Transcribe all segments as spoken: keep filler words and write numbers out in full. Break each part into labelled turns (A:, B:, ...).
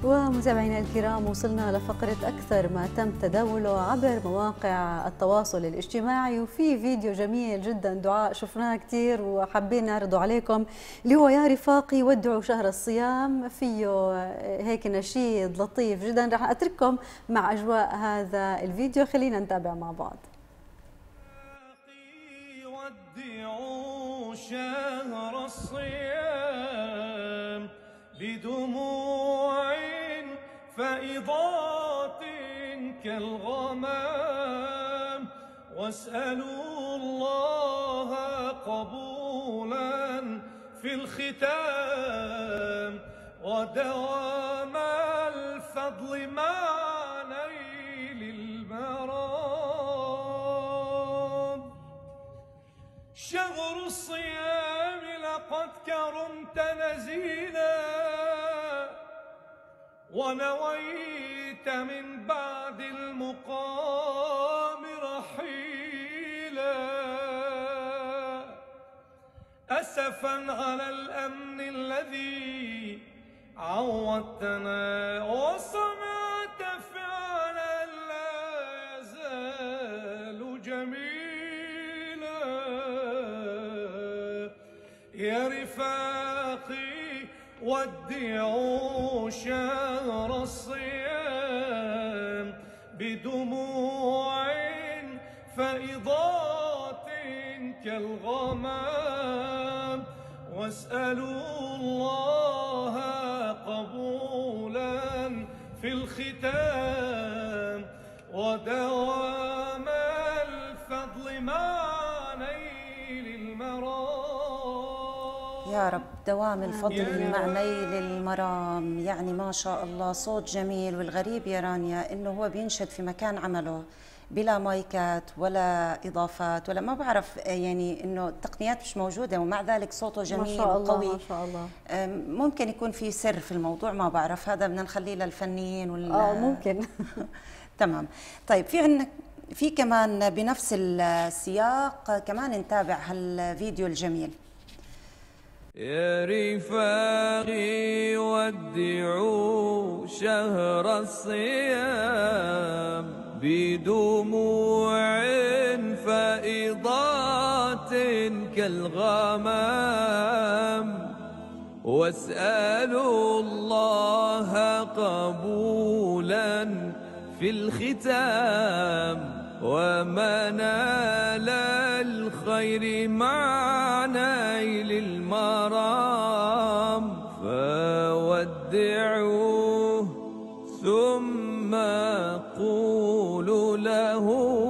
A: ومتابعينا الكرام، وصلنا لفقرة أكثر ما تم تداوله عبر مواقع التواصل الاجتماعي، وفي فيديو جميل جدا دعاء شفناه كثير وحابين نعرضه عليكم، اللي هو يا رفاقي ودعوا شهر الصيام. فيه هيك نشيد لطيف جدا، رح أترككم مع أجواء هذا الفيديو، خلينا نتابع مع بعض.
B: ودعوا شهر الصيام بدموع فائضات كالغمام، واسألوا الله قبولا في الختام ودوام الفضل مع نيل المرام. شهر الصيام لقد كرمت نزيلا، ونويت من بعد المقام رحيلا، أسفا على الأمن الذي عودتنا، وصنعت فعلا لا يزال جميلا. يا رفاقي ودعوا شهر الصيام بدموع فائضات كالغمام، واسألوا الله قبولا في الختام ودوام الفضل مع نيل المرام.
C: يا رب دوام الفضل مع نيل المرام. يعني ما شاء الله صوت جميل. والغريب يا رانيا انه هو بينشد في مكان عمله بلا مايكات ولا اضافات ولا ما بعرف، يعني انه التقنيات مش موجوده، ومع ذلك صوته جميل
A: ما شاء الله
C: وقوي.
A: ما شاء الله.
C: ممكن يكون في سر في الموضوع، ما بعرف، هذا بدنا نخليه للفنيين وال
A: اه ممكن.
C: تمام. طيب في عندنا في كمان بنفس السياق كمان نتابع هالفيديو الجميل.
B: يا رفاقي ودعوا شهر الصيام بدموع فائضات كالغمام، واسألوا الله قبولا في الختام ومنال الخير مع نيل المرام. فودعوه ثم قولوا له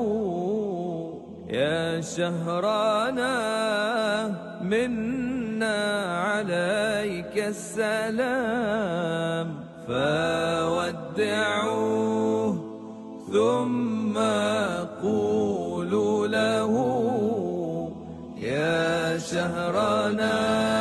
B: يا شهرنا منا عليك السلام. فودعوه ثم قولوا له يا شهرنا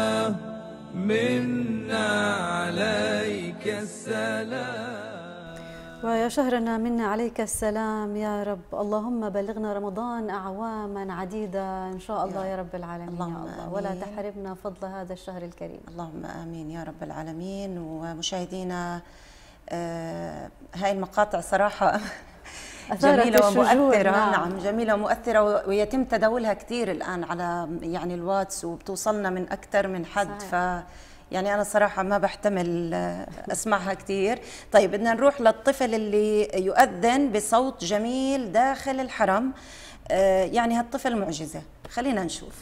B: منا عليك السلام.
A: ويا شهرنا منا عليك السلام يا رب. اللهم بلغنا رمضان أعواما عديدة إن شاء الله يا رب العالمين.
C: اللهم
A: يا الله
C: آمين.
A: ولا تحرمنا فضل هذا الشهر الكريم.
C: اللهم آمين يا رب العالمين. ومشاهدينا آه هاي المقاطع صراحة جميلة ومؤثرة. نعم. نعم جميلة ومؤثرة، ويتم تداولها كثير الآن على يعني الواتس، وبتوصلنا من أكثر من حد. ف يعني أنا صراحة ما بحتمل أسمعها كثير. طيب بدنا نروح للطفل اللي يؤذن بصوت جميل داخل الحرم. آه يعني هالطفل معجزة، خلينا نشوف.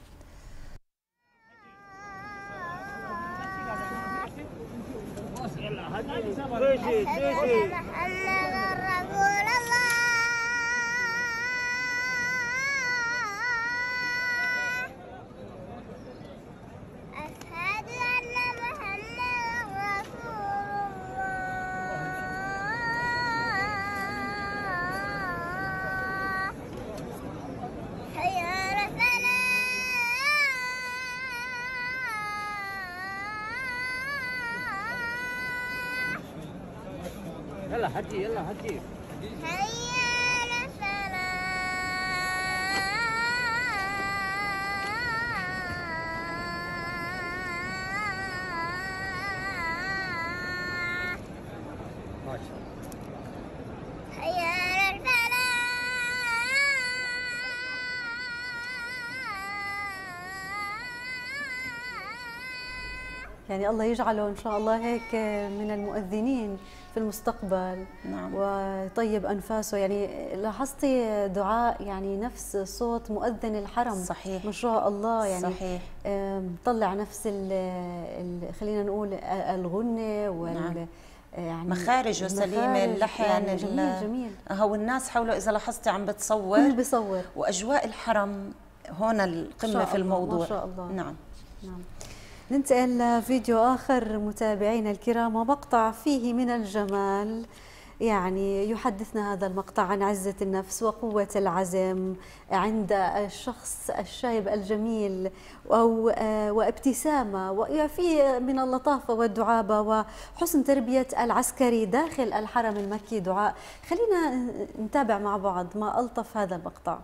D: يلا حجي يلا حجي.
E: هيا للفلاح
A: يعني الله يجعله إن شاء الله هيك من المؤذنين في المستقبل.
C: نعم.
A: ويطيب أنفاسه. يعني لاحظتي دعاء يعني نفس صوت مؤذن الحرم.
C: صحيح.
A: ما شاء الله. يعني
C: صحيح.
A: طلع نفس ال ال خلينا نقول الغنة وال
C: نعم.
A: يعني
C: مخارجه سليمه، اللحن
A: يعني جميل جميل.
C: هو الناس حوله اذا لاحظتي عم بتصور
A: كل بيصور،
C: واجواء الحرم هون القمه في الموضوع.
A: ما شاء الله.
C: نعم.
A: نعم. ننتقل لفيديو آخر متابعينا الكرام، ومقطع فيه من الجمال. يعني يحدثنا هذا المقطع عن عزة النفس وقوة العزم عند الشخص الشايب الجميل، أو وابتسامة، وفيه من اللطافة والدعابة وحسن تربية العسكري داخل الحرم المكي. دعاء، خلينا نتابع مع بعض ما ألطف هذا المقطع.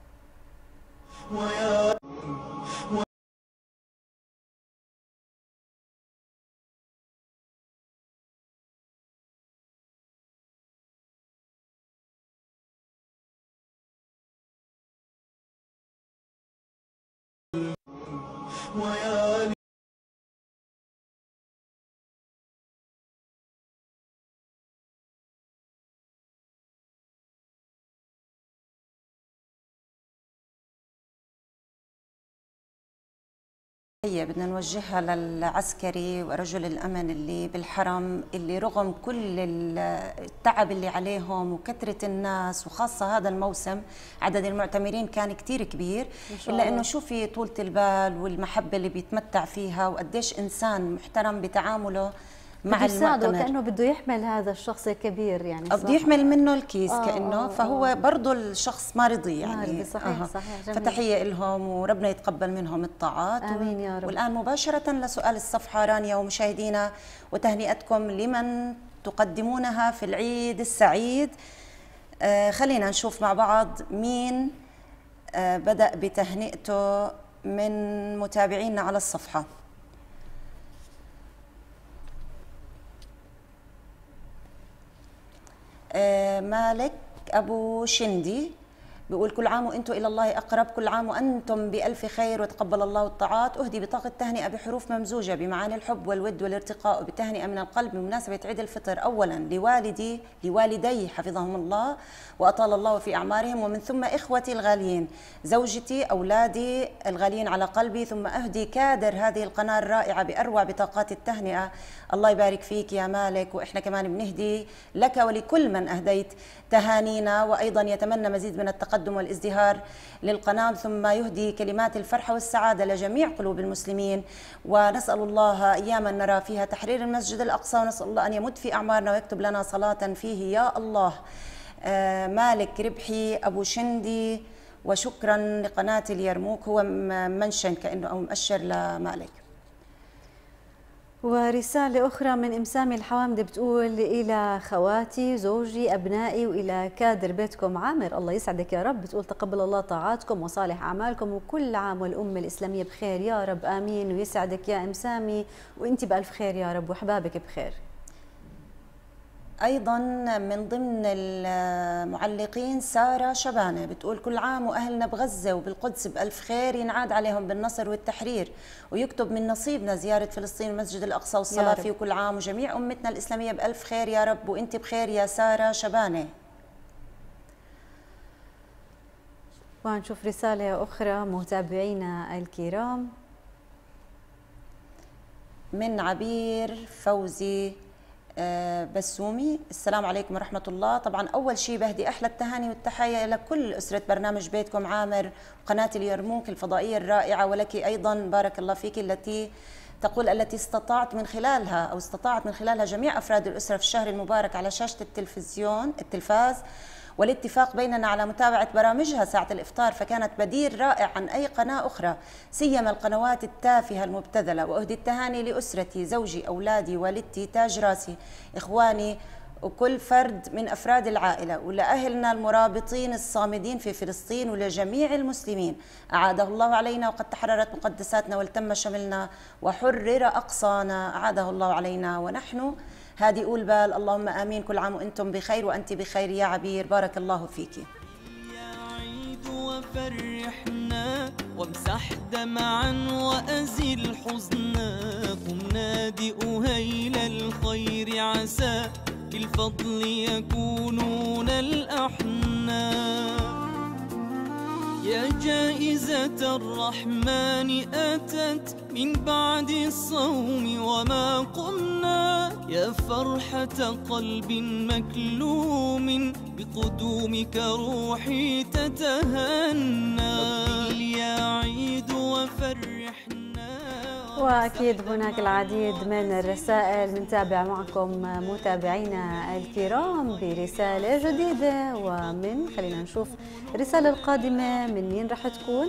D: ويا
C: هي بدنا نوجهها للعسكري ورجل الأمن اللي بالحرم، اللي رغم كل التعب اللي عليهم وكثرة الناس، وخاصة هذا الموسم عدد المعتمرين كان كتير كبير، إلا أنه شوفي طولة البال والمحبة اللي بيتمتع فيها، وقديش إنسان محترم بتعامله مع المعتمر.
A: وكأنه بده يحمل هذا الشخص الكبير، يعني
C: بده يحمل منه الكيس
A: آه
C: كأنه،
A: آه
C: فهو
A: آه
C: برضه الشخص ما رضي يعني.
A: ما رضي. صحيح.
C: آه.
A: صحيح. جميل.
C: فتحية لهم وربنا يتقبل منهم الطاعات.
A: آمين يا رب.
C: والآن مباشرة لسؤال الصفحة رانيا ومشاهدينا، وتهنئتكم لمن تقدمونها في العيد السعيد. آه خلينا نشوف مع بعض مين آه بدأ بتهنئته من متابعينا على الصفحة. آه مالك أبو شندي بيقول كل عام وانتم الى الله اقرب، كل عام وانتم بالف خير وتقبل الله الطاعات. اهدي بطاقه تهنئه بحروف ممزوجه بمعاني الحب والود والارتقاء، وبتهنئه من القلب بمناسبه عيد الفطر، اولا لوالدي لوالدي حفظهم الله واطال الله في اعمارهم، ومن ثم اخوتي الغاليين، زوجتي، اولادي الغاليين على قلبي، ثم اهدي كادر هذه القناه الرائعه باروع بطاقات التهنئه. الله يبارك فيك يا مالك، واحنا كمان بنهدي لك ولكل من اهديت تهانينا، وايضا يتمنى مزيد من التقدم والازدهار للقناه، ثم يهدي كلمات الفرحه والسعاده لجميع قلوب المسلمين، ونسال الله اياما نرى فيها تحرير المسجد الاقصى، ونسال الله ان يمد في اعمارنا ويكتب لنا صلاه فيه يا الله. آه مالك ربحي ابو شندي، وشكرا لقناه اليرموك. هو منشن كانه او مؤشر لمالك.
A: ورسالة أخرى من إمسامي الحوامدي بتقول إلى خواتي، زوجي، أبنائي، وإلى كادر بيتكم عامر، الله يسعدك يا رب. بتقول تقبل الله طاعاتكم وصالح أعمالكم، وكل عام والأمة الإسلامية بخير يا رب، آمين. ويسعدك يا إمسامي، وإنت بألف خير يا رب، وحبابك بخير.
C: أيضا من ضمن المعلقين سارة شبانة بتقول كل عام وأهلنا بغزة وبالقدس بألف خير، ينعاد عليهم بالنصر والتحرير، ويكتب من نصيبنا زيارة فلسطين والمسجد الأقصى والصلاة فيه، وكل عام وجميع أمتنا الإسلامية بألف خير يا رب، وإنت بخير يا سارة شبانة.
A: ونشوف رسالة أخرى متابعينا الكرام من
C: عبير فوزي بسومي. السلام عليكم ورحمة الله. طبعا أول شيء بهدي أحلى التهاني والتحية إلى كل أسرة برنامج بيتكم عامر وقناة اليرموك الفضائية الرائعة، ولك أيضا بارك الله فيك، التي تقول التي استطعت من خلالها أو استطاعت من خلالها جميع أفراد الأسرة في الشهر المبارك على شاشة التلفزيون التلفاز، والاتفاق بيننا على متابعة برامجها ساعة الإفطار، فكانت بديل رائع عن أي قناة أخرى، سيما القنوات التافهة المبتذلة. وأهدي التهاني لأسرتي، زوجي، أولادي، والدتي، تاج راسي، إخواني، وكل فرد من أفراد العائلة، ولأهلنا المرابطين الصامدين في فلسطين، ولجميع المسلمين. أعاده الله علينا وقد تحررت مقدساتنا والتم شملنا وحرر أقصانا، أعاده الله علينا ونحن هادئو البال. اللهم آمين. كل عام وأنتم بخير وأنت بخير يا عبير، بارك الله فيك.
B: يا عيد وفرحنا
E: وامسح دمعا وأزل حزنا، قم نادئ هيل الخير عسى بالفضل يكونون الأحنى. يا جائزة الرحمن أتت من بعد الصوم وما قمنا، يا فرحة قلب مكلوم بقدومك روحي تتهنى. يا عيد وفرحنا.
A: وأكيد هناك العديد من الرسائل، بنتابع معكم متابعينا الكرام برسالة جديدة. ومن خلينا نشوف الرسالة القادمة من مين رح تكون.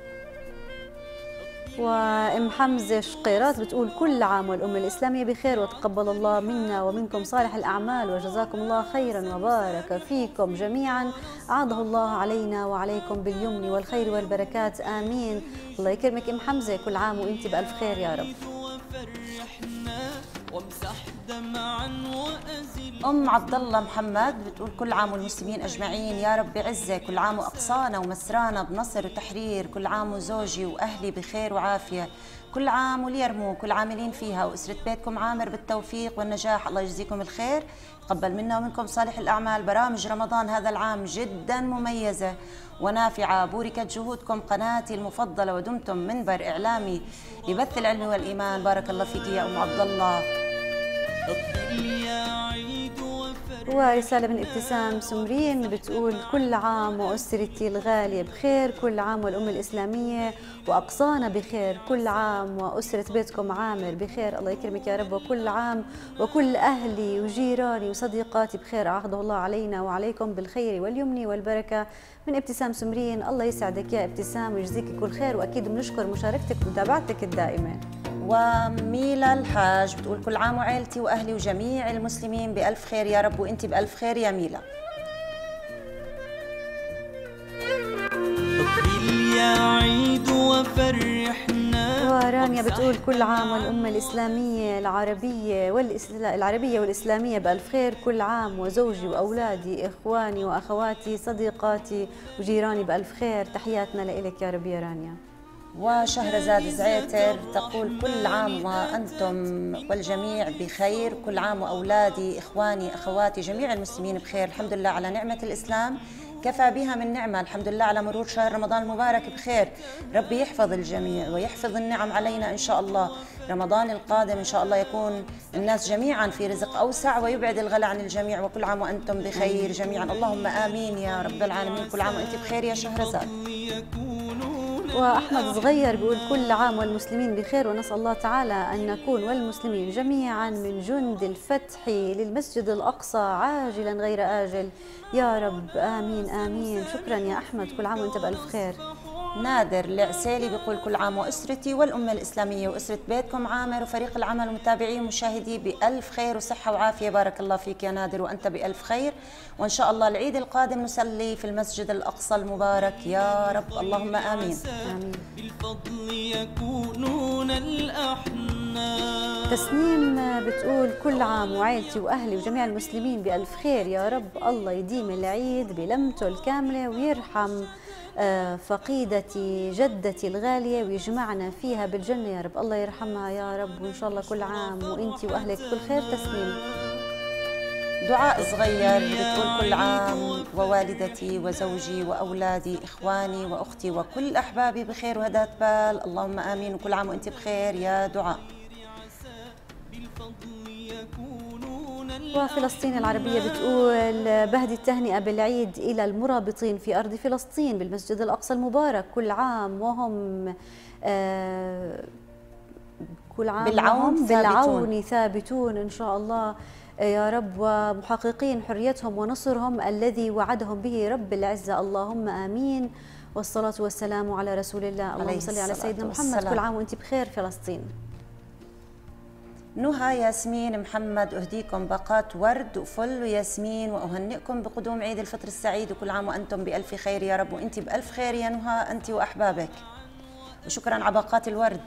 A: وأم حمزة شقيرات بتقول كل عام والأمة الإسلامية بخير، وتقبل الله منا ومنكم صالح الأعمال، وجزاكم الله خيرا وبارك فيكم جميعا، أعاده الله علينا وعليكم باليمن والخير والبركات، آمين. الله يكرمك أم حمزة، كل عام وأنت بألف خير يا رب.
C: أم عبد الله محمد بتقول كل عام والمسلمين أجمعين يا رب بعزة، كل عام وأقصانا ومسرانا بنصر وتحرير، كل عام وزوجي وأهلي بخير وعافية، كل عام واليرمو كل عاملين فيها، وأسرة بيتكم عامر بالتوفيق والنجاح، الله يجزيكم الخير، تقبل منا ومنكم صالح الأعمال. برامج رمضان هذا العام جدا مميزة ونافعة، بوركت جهودكم قناتي المفضلة، ودمتم منبر إعلامي لبث العلم والإيمان، بارك الله فيك يا أم عبد الله.
A: ورسالة من ابتسام سمرين بتقول كل عام وأسرتي الغالية بخير، كل عام والأمة الإسلامية وأقصانا بخير، كل عام وأسرة بيتكم عامر بخير، الله يكرمك يا رب، وكل عام وكل أهلي وجيراني وصديقاتي بخير، عهده الله علينا وعليكم بالخير واليمن والبركة. من ابتسام سمرين، الله يسعدك يا ابتسام ويجزيك كل خير، وأكيد بنشكر مشاركتك ومتابعتك الدائمة.
C: وميلا الحاج بتقول كل عام وعائلتي وأهلي وجميع المسلمين بألف خير يا رب، وأنت بألف خير يا ميلا.
E: يا عيد وفرحنا.
A: ورانيا بتقول كل عام والأمة الإسلامية العربية والإسلا... العربية والإسلامية بألف خير، كل عام وزوجي وأولادي إخواني وأخواتي صديقاتي وجيراني بألف خير، تحياتنا لإلك يا رب يا رانيا.
C: وشهرزاد زعيتر تقول كل عام وأنتم والجميع بخير، كل عام وأولادي إخواني أخواتي جميع المسلمين بخير، الحمد لله على نعمة الإسلام كفى بها من نعمة، الحمد لله على مرور شهر رمضان المبارك بخير، ربي يحفظ الجميع ويحفظ النعم علينا إن شاء الله. رمضان القادم إن شاء الله يكون الناس جميعا في رزق أوسع ويبعد الغلا عن الجميع، وكل عام وأنتم بخير جميعا، اللهم آمين يا رب العالمين. كل عام وأنت بخير يا شهرزاد.
A: وأحمد صغير بيقول كل عام والمسلمين بخير، ونسأل الله تعالى أن نكون والمسلمين جميعا من جند الفتح للمسجد الأقصى عاجلا غير آجل يا رب، آمين آمين. شكرا يا أحمد، كل عام وأنت بألف خير.
C: نادر العسيلي بيقول كل عام وأسرتي والأمة الإسلامية وأسرة بيتكم عامر وفريق العمل ومتابعي ومشاهدي بألف خير وصحة وعافية، بارك الله فيك يا نادر وأنت بألف خير، وإن شاء الله العيد القادم نصلي في المسجد الأقصى المبارك يا رب، اللهم آمين
A: آمين.
E: بالفضل يكونون الأحنى.
A: تسنيم بتقول كل عام وعائلتي وأهلي وجميع المسلمين بألف خير يا رب، الله يديم العيد بلمته الكاملة ويرحم فقيدتي جدتي الغالية ويجمعنا فيها بالجنة يا رب، الله يرحمها يا رب، وإن شاء الله كل عام وإنتي وأهلك كل خير. تسنيم.
C: دعاء صغير بتقول كل عام ووالدتي وزوجي وأولادي إخواني وأختي وكل أحبابي بخير وهداة بال، اللهم آمين، وكل عام وأنت بخير يا دعاء.
A: وفلسطين العربية بتقول بهدي التهنئة بالعيد إلى المرابطين في أرض فلسطين بالمسجد الأقصى المبارك، كل عام وهم آه كل عام
C: بالعون
A: وهم
C: ثابتون.
A: بالعون ثابتون إن شاء الله يا رب، ومحققين حريتهم ونصرهم الذي وعدهم به رب العزة، اللهم آمين، والصلاة والسلام على رسول الله، اللهم صل على سيدنا محمد. كل عام وأنت بخير فلسطين.
C: نهى ياسمين محمد أهديكم باقات ورد وفل وياسمين وأهنئكم بقدوم عيد الفطر السعيد، وكل عام وأنتم بألف خير يا رب، وأنت بألف خير يا نهى أنت وأحبابك، وشكرا على باقات الورد.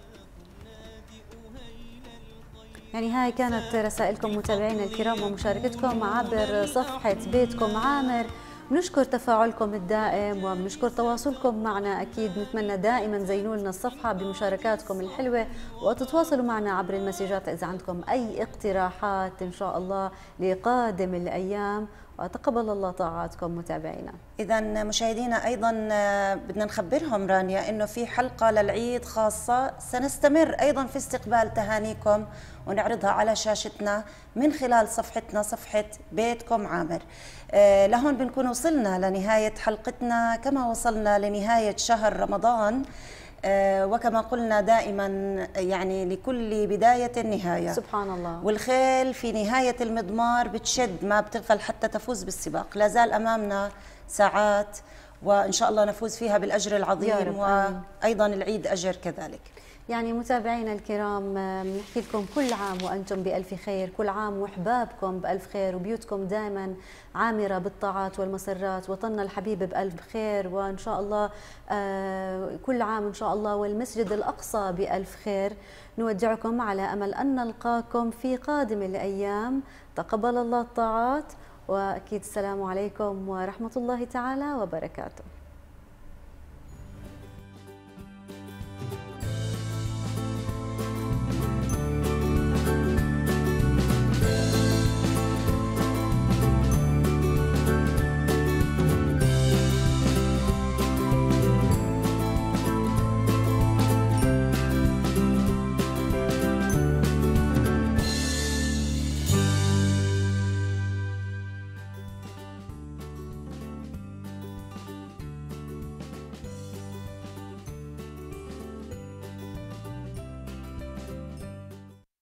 A: يعني هاي كانت رسائلكم متابعينا الكرام ومشاركتكم عبر صفحة بيتكم عامر، بنشكر تفاعلكم الدائم وبنشكر تواصلكم معنا. أكيد نتمنى دائما زينوا لنا الصفحة بمشاركاتكم الحلوة وتتواصلوا معنا عبر المسجات إذا عندكم أي اقتراحات إن شاء الله لقادم الأيام، وتقبل الله طاعاتكم متابعينا.
C: إذا مشاهدينا أيضا بدنا نخبرهم رانيا إنه في حلقة للعيد خاصة سنستمر أيضا في استقبال تهانيكم ونعرضها على شاشتنا من خلال صفحتنا صفحة بيتكم عامر. آه لهون بنكون وصلنا لنهاية حلقتنا كما وصلنا لنهاية شهر رمضان. آه وكما قلنا دائما يعني لكل بداية نهاية،
A: سبحان الله،
C: والخيل في نهاية المضمار بتشد ما بتغفل حتى تفوز بالسباق. لا زال أمامنا ساعات وإن شاء الله نفوز فيها بالأجر العظيم، وأيضا العيد أجر كذلك.
A: يعني متابعينا الكرام بنحكي لكم كل عام وأنتم بألف خير، كل عام وأحبابكم بألف خير وبيوتكم دائما عامرة بالطاعات والمسرات، وطننا الحبيب بألف خير، وإن شاء الله كل عام إن شاء الله والمسجد الأقصى بألف خير. نودعكم على أمل أن نلقاكم في قادم الأيام. تقبل الله الطاعات، وأكيد السلام عليكم ورحمة الله تعالى وبركاته.